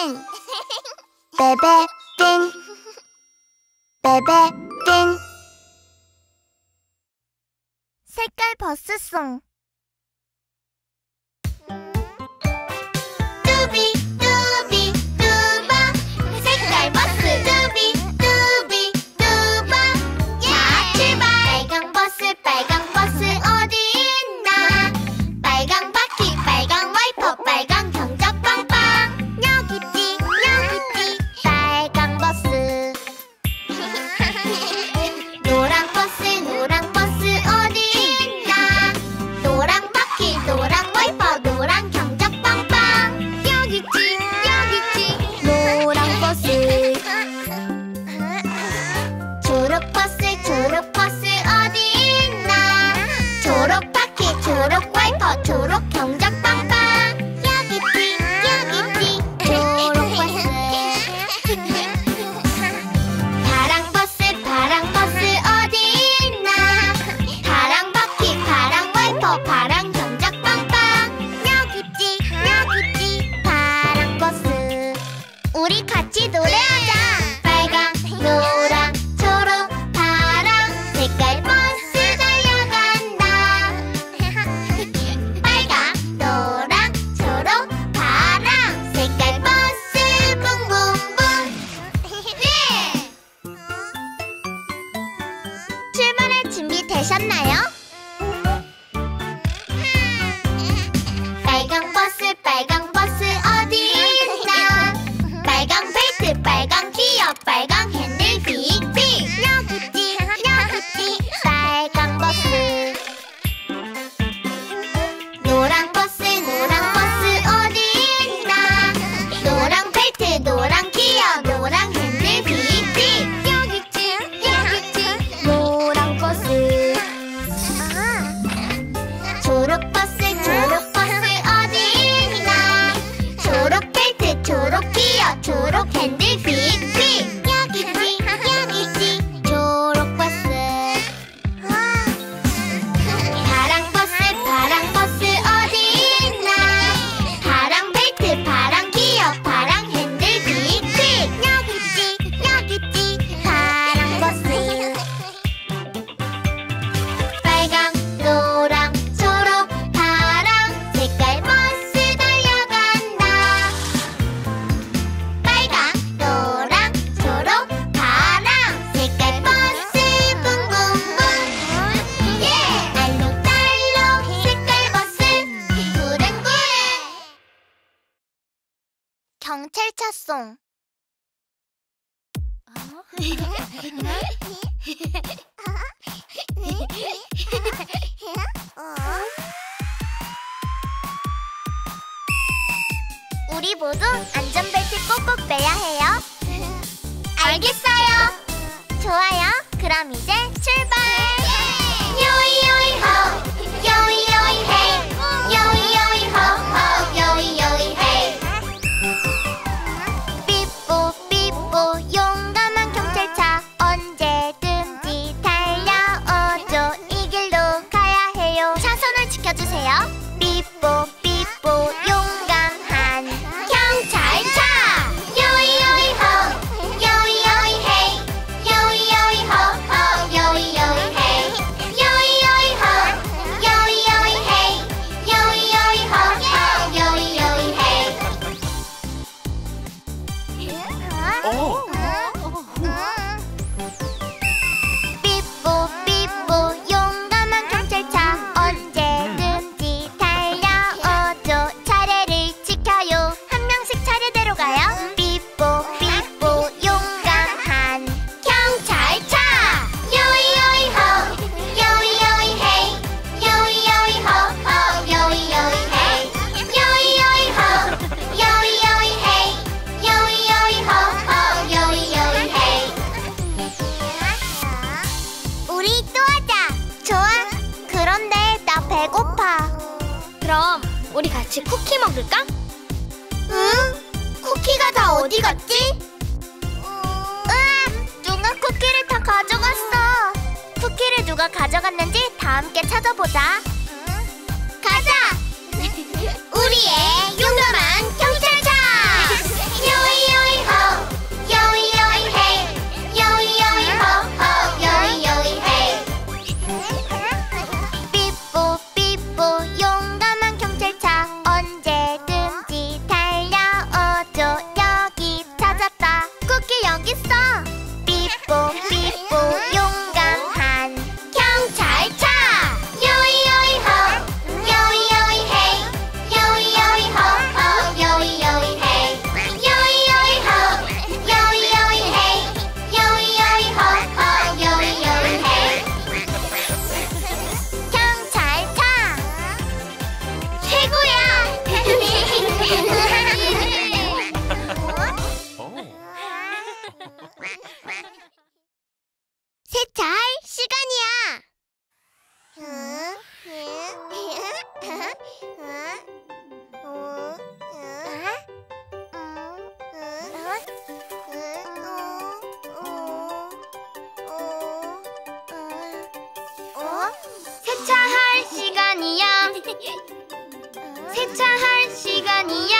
베베핀 베베핀 색깔 버스송. 뚜비 뚜비 뚜바 색깔 버스. 뚜비 뚜비 뚜바 야 출발. 빨강 버스 어디 있나. 빨강 바퀴 빨강 와이퍼 빨강 경적 빵빵. 여기 있지 빨강 버스. 노랑 버스 어디 있나. 노랑 바퀴 노랑 와이퍼 노랑 경적 빵빵. 여기 있지 노랑 버스. 초록 버스 어디 있나. 초록 바퀴 초록 와이퍼 초록 경적 빵빵. 여기 있지 초록 버스. 파랑 버스 어디 있나. 파랑 바퀴 파랑 와이퍼 파랑 경적 빵빵. 여기 있지 파랑 버스. 우리 같이 노래하자. 빨강 노랑 초록 파랑 색깔 버스 달려간다. 빨강 노랑 초록 파랑 색깔 버스 붕붕붕. 예! 출발할 준비 되셨나요? 빨강 버스 어디 있나. 빨강 벨트 빨강 기어 빨강 핸들 빅빅. 여기 있지 빨강 버스. 노랑 버스 어디 있나. 노랑 벨트 노랑 기어 노랑 핸들 빅빅. 여기 있지 노랑 버스. 초록 버스 어디 있나. 초록 벨트 초록 기어 초록 핸들 빅빅. 여기 있지 초록 버스. 파랑 버스 어디 있나. 파랑 벨트 파랑 기어 파랑 핸들 빅빅. 여기 있지 파랑 버스. 빨강 노랑 초록 파랑 색깔 버스 달려간다. 빨강 노랑 초록 파랑 색깔 버스 붕붕붕. 예! 알록달록 색깔 버스 구릉구릉. 경찰차송. 우리 모두 안전벨트 꼭꼭 매야 해요. 알겠어요. 좋아요. 그럼 이제 출발. 요이요이호 요이요이 헤이. 요이요이호호 요이요이 헤이. 삐뽀 용감한 경찰차 언제든지 달려오죠. 이 길로 가야 해요. 차선을 지켜주세요. 삐뽀 용감한 경찰차. 요이요이호 요이요이 헤이. 요이요이호호 요이요이 헤이. 요이요이호 요이요이 헤이. 요이요이호호 요이요이 헤이. 삐뽀 용감한 경찰차 언제든지 달려오죠. 차례를 지켜요. 한 명씩 차례대로 가요. 삐뽀 용감한 경찰차. 요이요이호 요이요이 헤이. 요이요이호호 요이요이 헤이. 요이요이호 요이요이 헤이. 요이요이호호 요이요이 헤이. 우리 또 하자. 좋아. 그런데 나 배고파. 그럼 우리 같이 쿠키 먹을까? 응? 쿠키가 다 어디 갔지? 으아! 누가 쿠키를 다 가져갔어. 쿠키를 누가 가져갔는지 다 함께 찾아보자. 가자! 우리의 용감한 경찰차! 세차할 시간이야.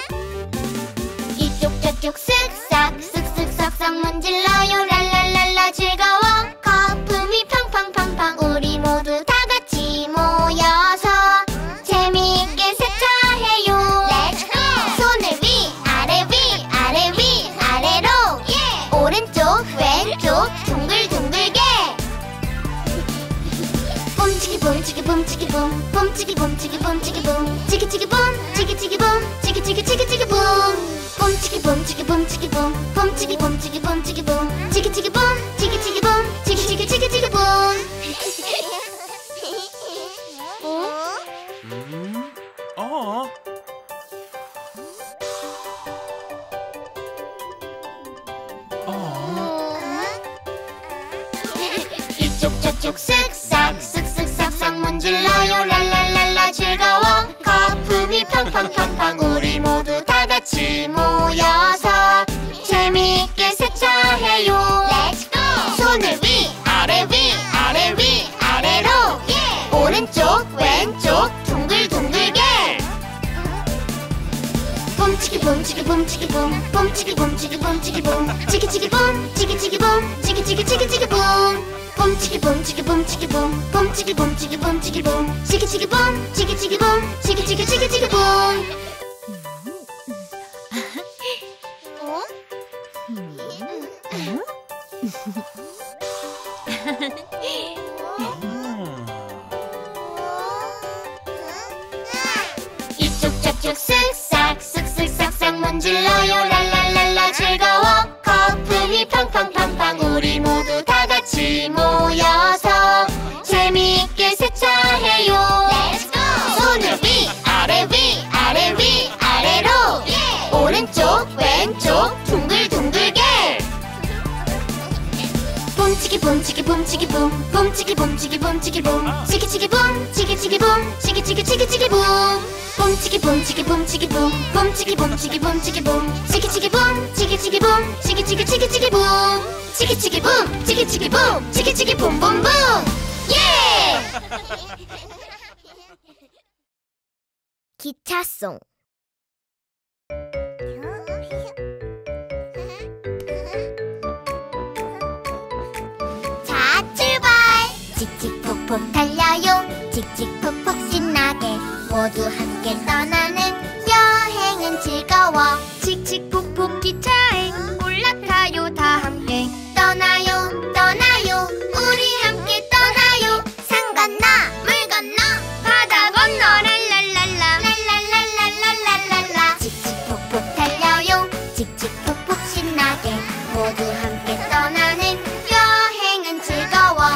이쪽 저쪽 쓱싹 쓱쓱 문질러요. 랄랄랄라 즐거워. 거품이 팡팡팡팡. 우리 모두 다 같이 모여서 재미있게 세차해요. Let's go! 손을 위 아래 위 아래 위 아래로. 오른쪽 왼쪽 둥글둥글게. 봄치기 봄치기 봄치기 봄 봄치기 봄치기 봄치기 봄 치기치기 봄 치기치기 봄 치기치기 치기치기 봄 봄치기 봄치기 봄치기 봄 봄치기 봄치기 봄치기 봄 치기치기 봄 치기치기 봄 치기치기 치기치기 봄. 이쪽 저쪽 쓱싹 쓱쓱 문질러요. 랄랄랄라 즐거워. 거품이 팡팡팡팡. 우리 모두 다 같이 모여서 재미있게 세차해요. Let's go! 손을 위 아래 위 아래 위 아래로. 오른쪽 왼쪽 둥글둥글게. 봄치기 봄치기 봄치기 봄 봄치기 봄치기 봄치기 봄 치기치기 봄 치기치기 봄 치기치기 치기치기 봄 봄치기 봄치기 봄치기 봄 봄치기 봄치기 봄치기 봄 치기치기 봄 치기치기 봄 치기치기 치기치기 봄. 이쪽 저쪽 쓱싹 쓱쓱 문질러요. 랄랄랄라 즐거워. 거품이 팡팡팡팡. 우리 모두 다 같이 모여서 재미있게 세차해요. Let's go! 손을 위 아래 위 아래 위 아래로. 오른쪽 왼쪽 둥글둥글게. 봄치기 봄치기 봄치기 봄 봄치기 봄치기 봄치기 봄 치기치기 봄 치기치기 봄 치기치기 치기치기 봄 봄치기 봄치기 봄치기 봄 봄치기 봄치기 봄치기 봄 치기치기 봄 치기치기 봄 치기치기 치기치기 봄 치기치기 봄 치기치기 봄 치기치기 봄봄봄. 기차송. 자 출발. 칙칙폭폭 달려요. 칙칙폭폭 신나게 모두 함께 떠나는 여행은 즐거워. 칙칙폭폭 기차에 올라타요. 다 함께 떠나요 떠나요 우리 함께 떠나요. 산 건너 물 건너 바다 건너. 랄랄랄라 랄랄랄랄랄랄랄라. 칙칙폭폭 달려요. 칙칙폭폭 신나게 모두 함께 떠나는 여행은 즐거워.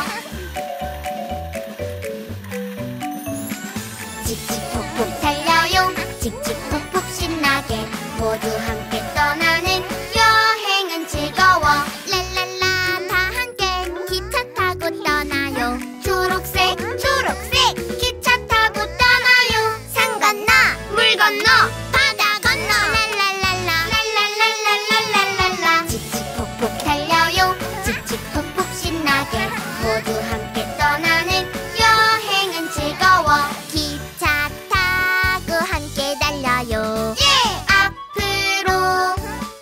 칙칙폭폭 달려요. 칙칙폭폭 신나게 모두 함께 떠나는 여행은 즐거워. 랄랄라 다 함께 기차 타고 떠나요. 초록색 초록색 기차 타고 떠나요. 산 건너 물 건너 바다 건너 랄랄랄라 랄랄랄랄랄랄라. 칙칙폭폭 달려요. 칙칙폭폭 신나게 모두 함께 떠나는 여행은 즐거워. 기차 타고 함께 달려요. 앞으로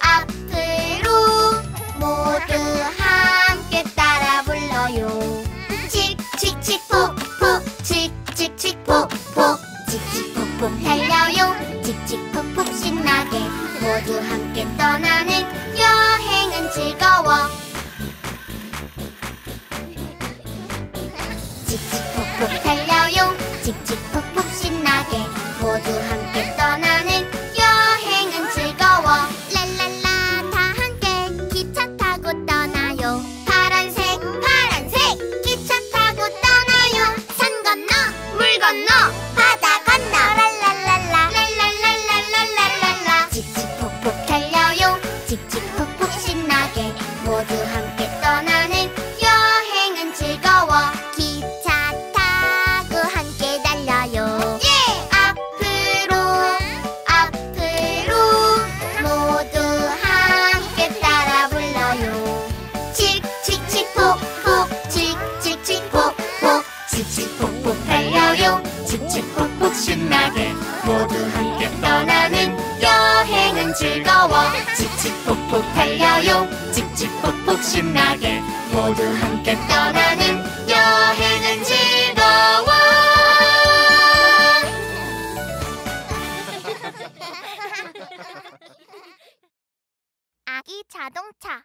앞으로 모두 함께 따라 불러요. 칙칙칙폭폭 칙칙칙폭폭 칙칙폭폭 달려요. 칙칙폭폭 신나게 모두 함께 떠나는 여행은 즐거워. 칙칙폭폭 달려요. 칙칙폭폭 신나게 모두 함께 떠나는 여행은 즐거워. 랄랄라 다 함께 기차 타고 떠나요. 파란색 파란색 기차 타고 떠나요. 산 건너 물 건너 바다 건너 랄랄랄라 랄랄랄랄랄랄라. 칙칙폭폭 달려요. 칙칙폭폭 신나게 모두 여행은 즐거워. 칙칙폭폭 달려요. 칙칙폭폭 신나게 모두 함께 떠나는 여행은 즐거워. 아기 자동차.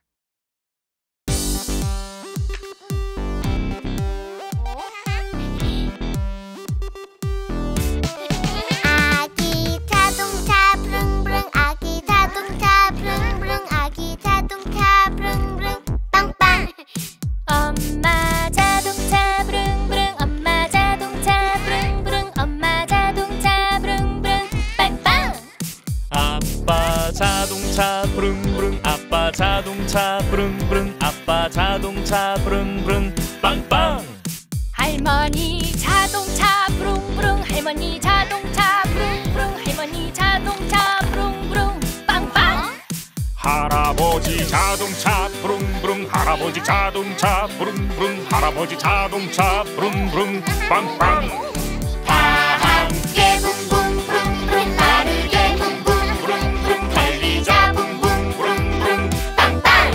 아기 자동차 부릉부릉, 아기 자동차 부릉부릉, 아기 자동차 부릉부릉, 빵빵. 엄마 자동차 부릉부릉, 엄마 자동차 부릉부릉, 엄마 자동차 부릉부릉, 빵빵. 아빠 자동차 부릉부릉, 아빠 자동차 부릉부릉, 아빠 자동차 부릉부릉, 빵빵. 할머니 자동차 부릉부릉, 할머니 자동차 부릉부릉, 할머니 자동차 부릉부릉, 빵빵. 할아버지 자동차 부릉부릉, 할아버지 자동차 부릉부릉, 할아버지 자동차 부릉부릉, 빵빵. 다 함께 붕붕 부릉부릉, 빠르게 붕붕 부릉부릉, 달리자 붕붕 부릉부릉, 빵빵.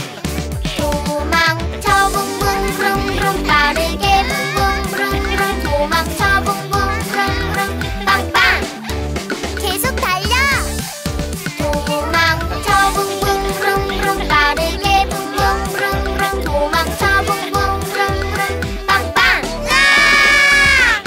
도망쳐 붕붕 부릉부릉, 빠르게 붕붕 부릉부릉, 도망쳐 붕붕 부릉부릉, 빵빵. 계속 달려. 도망쳐 붕붕 부릉부릉, 빠르게 붕붕 부릉부릉, 도망쳐 붕붕 부릉부릉, 빵빵. 으아!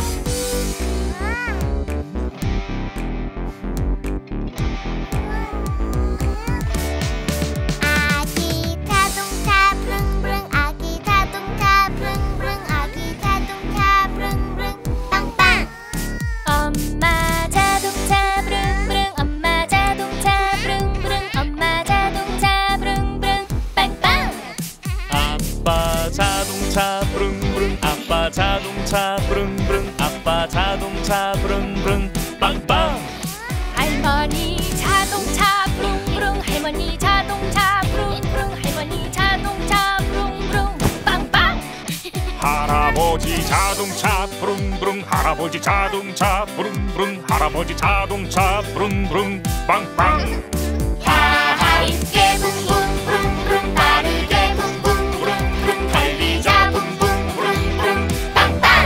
아기 자동차 부릉부릉, 아기 자동차 부릉부릉, 아기 자동차 부릉부릉, 빵빵. 엄마 자동차 부릉부릉, 엄마 자동차 부릉부릉, 엄마 자동차 부릉부릉, 빵빵. 아빠 자동차 부릉부릉, 아빠 자동차 부릉부릉, 아빠 자동차 부릉부릉, 빵빵. 할머니 자동차 부릉부릉, 할머니 자동차 부릉부릉, 할머니 자동차 부릉부릉, 빵빵. 할아버지 자동차 부릉부릉, 할아버지 자동차 부릉부릉, 할아버지 자동차 부릉부릉, 빵빵. 다 함께 붕붕 부릉부릉, 빠르게 붕붕 부릉부릉, 달리자 붕붕 부릉부릉, 빵빵.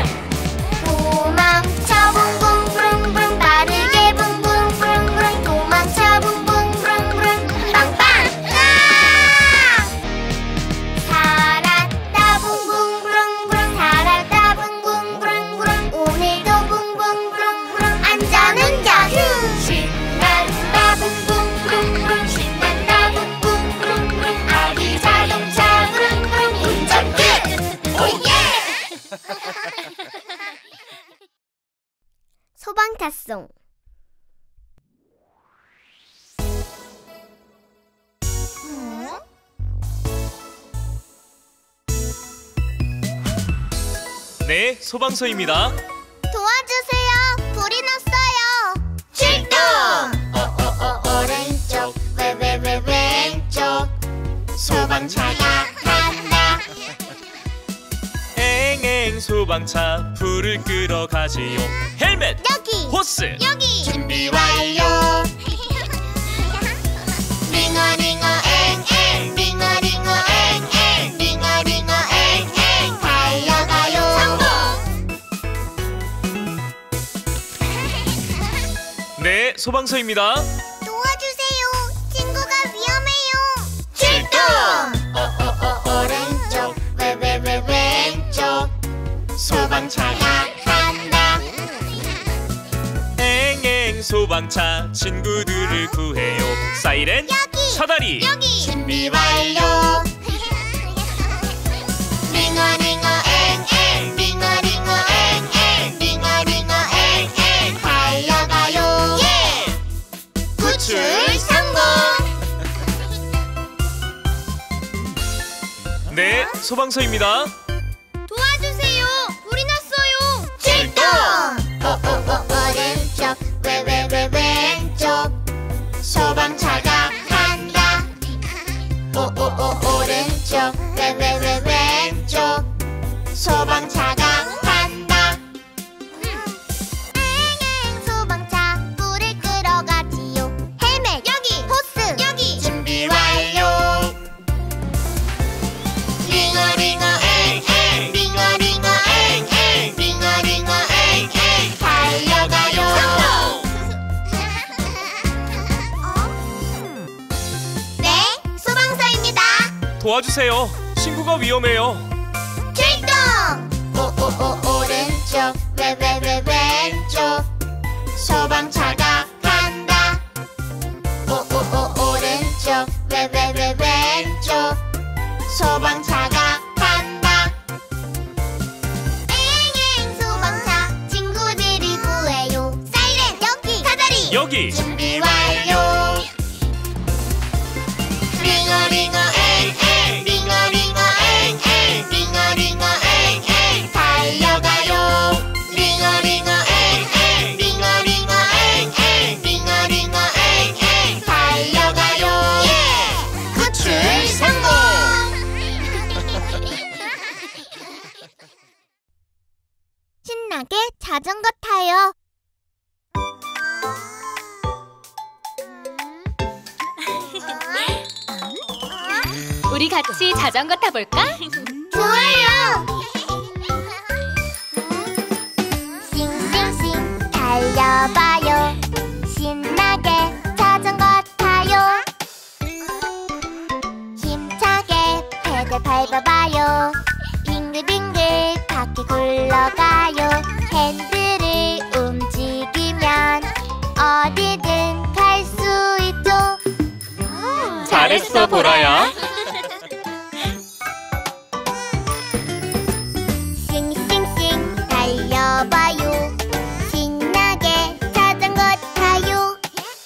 도망쳐 붕붕 부릉부릉, 빠르게 붕붕 부릉부릉, 도망쳐 붕붕 부릉부릉, 빵빵. 으아! 살았다 붕붕 부릉부릉, 살았다 붕붕 부릉부릉, 오늘도 붕붕 부릉부릉, 안전운전. 신난다 붕붕 부릉부릉, 신난다 붕붕 부릉부릉, 아기 자동차 부릉부릉, 운전 끝. 오예. 소방차송. 네, 소방서입니다. 도와주세요. 불이 났어요. 출동! 오른쪽 왜 왼쪽 소방차가 간다. 앵앵 소방차 불을 끄러 가지요. 헬멧, 여기. 호스, 여기. 준비 완료. 링어링어 앵앵 링어링어 앵앵 링어링어 앵앵 달려가요. 네, 소방서입니다. 도와주세요. 친구가 위험해요. 출동! 오른쪽 왜 왼쪽 소방차가 간다. 앵앵 소방차 친구들을 구해요. 사이렌, 여기. 사다리, 여기. 준비 완료. 링어링어 앵앵 링어링어 앵앵 링어링어 앵앵 달려가요. 구출 성공. 네, 소방서입니다. 도와주세요. 불이 났어요. 출동! 오른쪽 왜 왼쪽 소방차가 간다. 오른쪽 왜 왼쪽 소방차가 간다. 앵앵 소방차 불을 끄러 가지요. 헬멧 여기. 호스 도와주세요. 친구가 위험해요. 출동! 오오오 오른쪽 왜 왼쪽 소방차가 간다. 오오오 오른쪽 왜 왼쪽 소방차가 간다. 엥엥 소방차 친구들이 구해요. 사이렌 여기 사다리 여기. 준비 완료. 링어링어 엥엥 링어링어 엥엥 링어링어 엥엥 달려가요. 링어링어 엥엥 링어링어 엥엥 링어링어 엥엥 달려가요. 예! 구출 성공! 신나게 자전거 타요. 우리 같이 자전거 타볼까? 좋아요. 싱싱싱 달려봐요. 신나게 자전거 타요. 힘차게 페달 밟아봐요. 빙글빙글 바퀴 굴러가요. 핸들을 움직이면 어디든 갈 수 있죠. 잘했어, 보라야. 싱싱싱 달려봐요. 신나게 자전거 타요.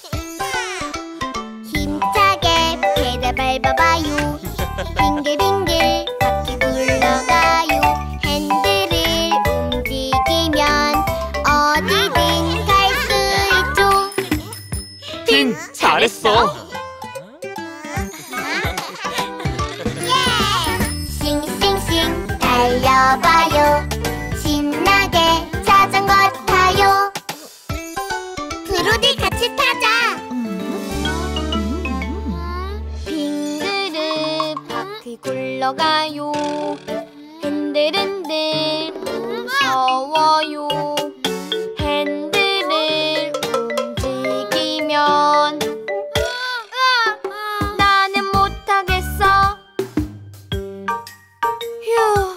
힘차게 페달 밟아봐요. 빙글빙글 바퀴 굴러가요. 핸들을 움직이면 어디든 갈 수 있죠. 핑, 잘했어. 싱싱싱 달려봐요. 신나게 자전거 타요. 브로디 같이 타자. 빙글을 바퀴 굴러가요. 흔들흔들 무서워요. 핸들을 움직이면 나는 못하겠어. 휴.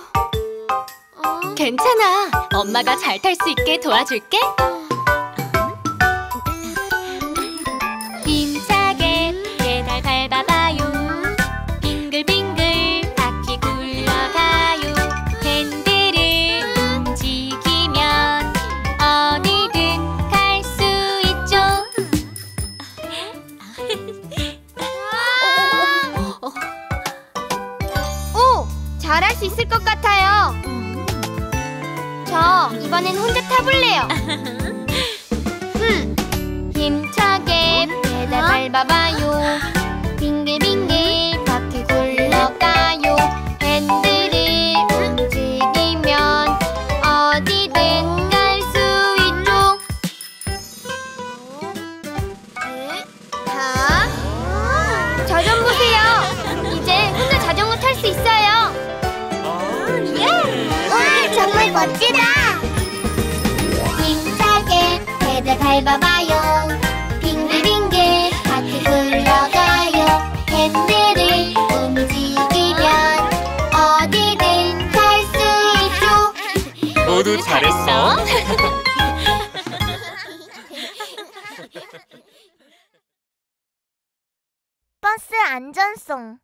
괜찮아. 엄마가 잘 탈 수 있게 도와줄게. 힘차게 페달 밟아봐요. 빙글빙글 바퀴 굴러가요. 핸들을 움직이면 어디든 갈 수 있죠. 오! 잘할 수 있을 것 같아요. 저 이번엔 혼자 타볼래요. 힘차게 페달 밟아봐요. 빙글빙글 바퀴 굴러가요. 핸들을 움직이면 어디든 갈 수 있죠. 저 좀 보세요. 이제 혼자 자전거 탈 수 있어요. 와, 정말 멋지다. 힘차게 페달 밟아봐요. 빙글빙글 바퀴 굴러가요. 핸들을 움직이면 어디든 갈 수 있죠. 모두 잘했어. 버스 안전송.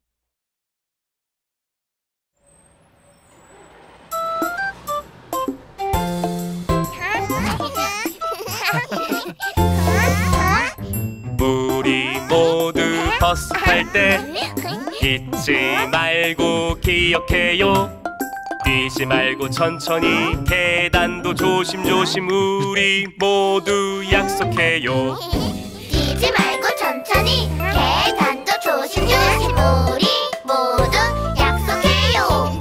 우리 모두 버스 탈 때 잊지 말고 기억해요. 뛰지 말고 천천히 계단도 조심조심 우리 모두 약속해요. 뛰지 말고 천천히 계단도 조심조심 우리 모두 약속해요.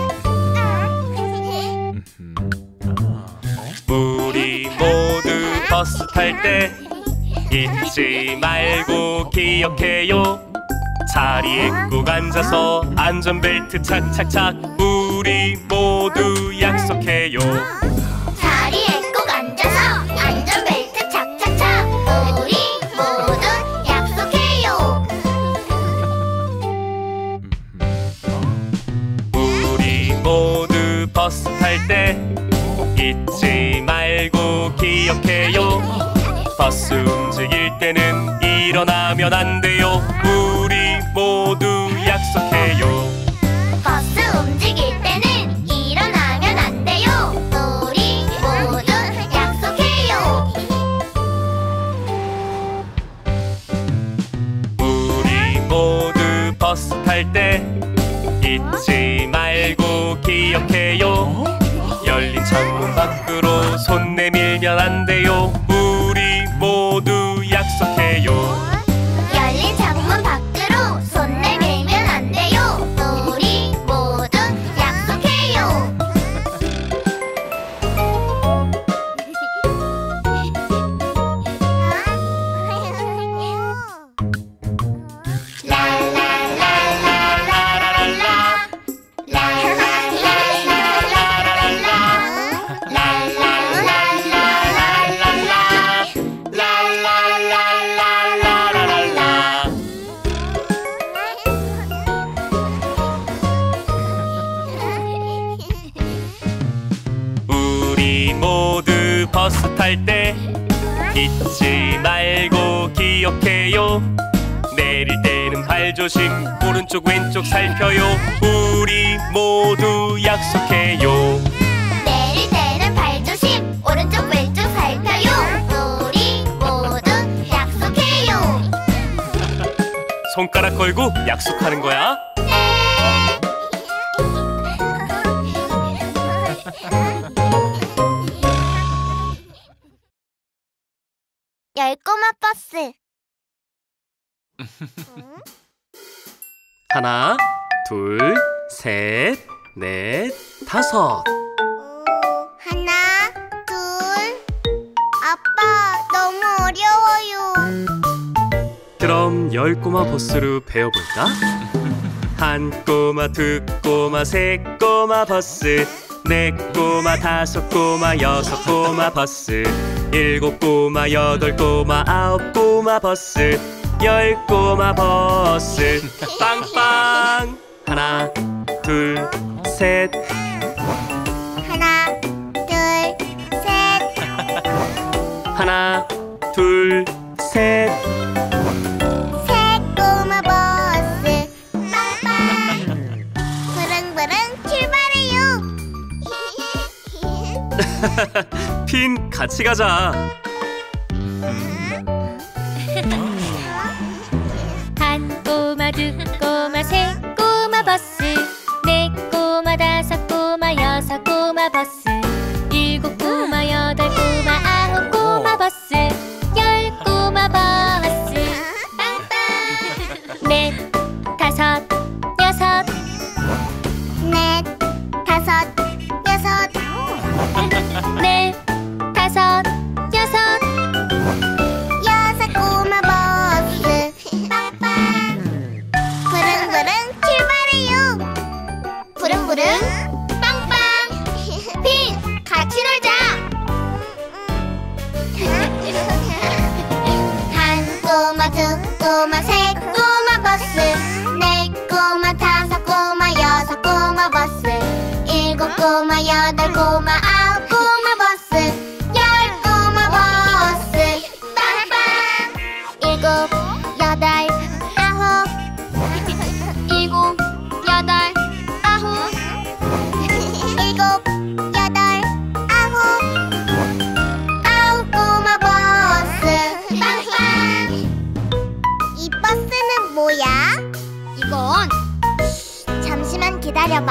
우리 모두 버스 탈 때 잊지 말고 기억해요. 자리에 꼭 앉아서 안전벨트 착착착 우리 모두 약속해요. 자리에 꼭 앉아서 안전벨트 착착착 우리 모두 약속해요. 탈 때 잊지 말고 기억해요. 버스 움직일 때는 일어나면 안 돼요. 우리 모두 약속해요. 버스 움직일 때는 일어나면 안 돼요. 우리 모두 약속해요. 우리 모두 버스 탈 때 잊지 말고 기억해요. 열린 창문 밖으로 손 내밀면 안 돼요. 우리 모두 약속해요. 열린 창문 밖으로 손 내밀면 안 돼요. 우리 모두 약속해요. 우리 모두 버스 탈 때 잊지 말고 기억해요. 내릴 때는 발 조심, 오른쪽 왼쪽 살펴요. 우리 모두 약속해요. 내릴 때는 발 조심, 오른쪽 왼쪽 살펴요. 우리 모두 약속해요. 손가락 걸고 약속하는 거야. 열꼬마 버스. 하나, 둘, 셋, 넷, 다섯. 하나, 둘. 아빠, 너무 어려워요. 그럼 10꼬마 버스로 배워볼까? 한 꼬마, 두 꼬마, 세 꼬마 버스, 네 꼬마, 다섯 꼬마, 여섯 꼬마 버스, 일곱 꼬마, 여덟 꼬마, 아홉 꼬마 버스, 10꼬마 버스. 빵빵! 하나, 둘, 셋. 하나, 둘, 셋. 하나, 둘, 셋. 새 꼬마 버스. 빵빵. 부릉부릉 출발해요. 핀, 같이 가자. 한 꼬마 두 꼬마 세 꼬마 버스, 네 꼬마 다섯 꼬마 여섯 꼬마 버스, 일곱 꼬마 여덟 꼬마 아홉 꼬마 버스, 10꼬마 버스. 빵빵. 넷 다섯 여섯. 넷, 다섯, 여섯. 넷 다섯 여섯. 여섯 꼬마 버스. 빵빵. 부릉부릉 출발해요. 부릉부릉 빵빵. 핀, 같이 놀자. 한 꼬마, 두 꼬마, 세 꼬마 버스, 네 꼬마, 다섯 꼬마, 여섯 꼬마 버스, 일곱 꼬마, 여덟 꼬마, 아홉 꼬마 버스, 10꼬마 버스. 빵빵. 일곱, 여덟, 아홉. 일곱, 여덟, 아홉. 일곱, 여덟, 아홉. 아홉 꼬마 버스. 빵빵. 이 버스는 뭐야? 이건 잠시만 기다려봐.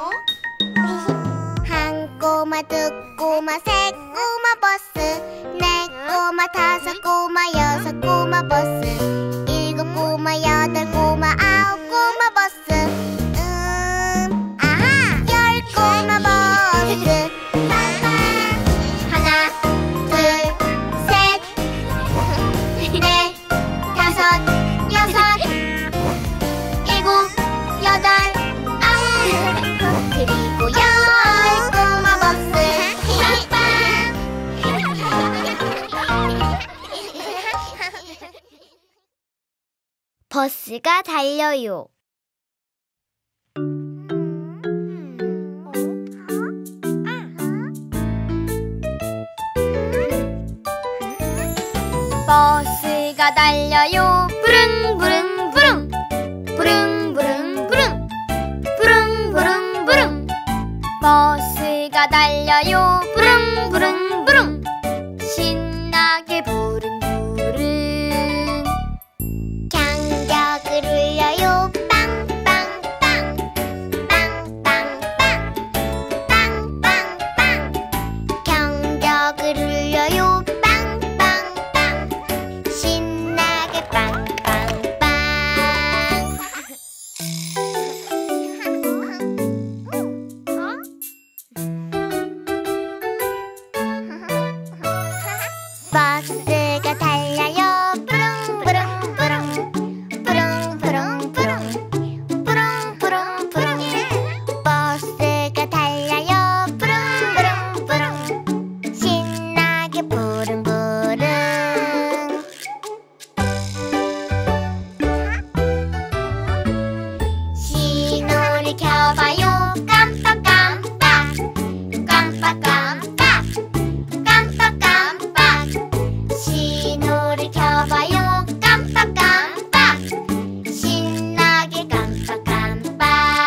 한 꼬마, 두 꼬마, 세 꼬마 버스, 네 꼬마, 다섯 꼬마, 여섯 꼬마 버스, 일곱 꼬마, 여덟 꼬마, 아홉 꼬마 버스. 아하! 10꼬마 버스. 빵빵. 하나, 둘, 셋, 넷, 다섯, 여섯, 일곱, 여덟, 아홉. 그리고 10꼬마 버스. 빵빵. 버스가 달려요. 버스가 달려요. 부릉 부릉 부릉 부릉 부릉 부릉 부릉 부릉 부릉. 버스가 달려요. 부릉 부릉 부릉 신나게 부릉 부릉. 경적을 울려요. 빵빵빵 빵빵빵 빵빵빵. 경적을 울려요. 빵빵빵 신나게 빵빵빵. 버스가 달려요. 부릉부릉부릉 부릉부릉부릉 부릉부릉부릉. 버스가 달려요. 부릉부릉부릉 신나게 부릉부릉. 신호를 켜봐요. 깜빡깜빡 깜빡깜빡 깜빡깜빡. 신호를 켜봐요. 깜빡깜빡 신나게 깜빡깜빡.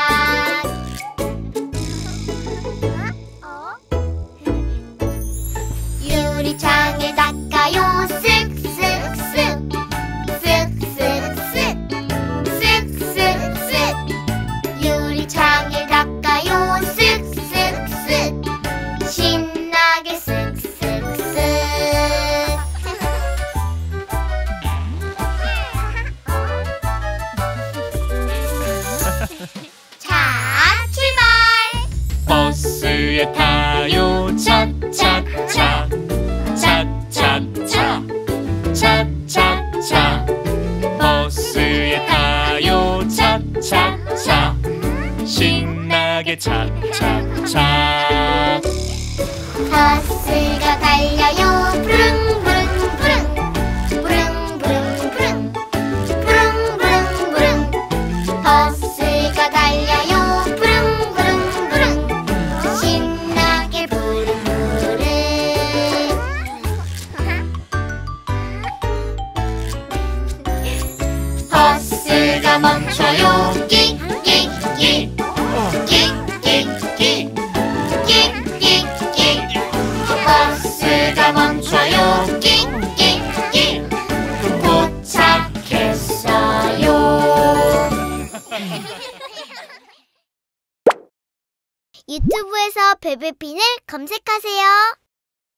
유리창을 닦아요. 쓱쓱쓱 쓱쓱쓱 쓱쓱쓱. 유리창을 닦아요. 쓱쓱쓱 신나게 쓱쓱쓱. 자, 출발! 버스에 타요. 차차차 차차차 차차차. 버스에 타요. 차차차 신나게 차차차. 버스가 달려요. 부릉부릉부릉 부릉부릉부릉 부릉부릉부릉. 버스가 달려요. 부릉부릉부릉 신나게 부릉부릉. 버스가 멈춰요. 끽끽끽 끽끽끽 끽끽끽. 버스가 멈춰요. 끽끽끽 도착했어요. 유튜브에서 베베핀을 검색하세요.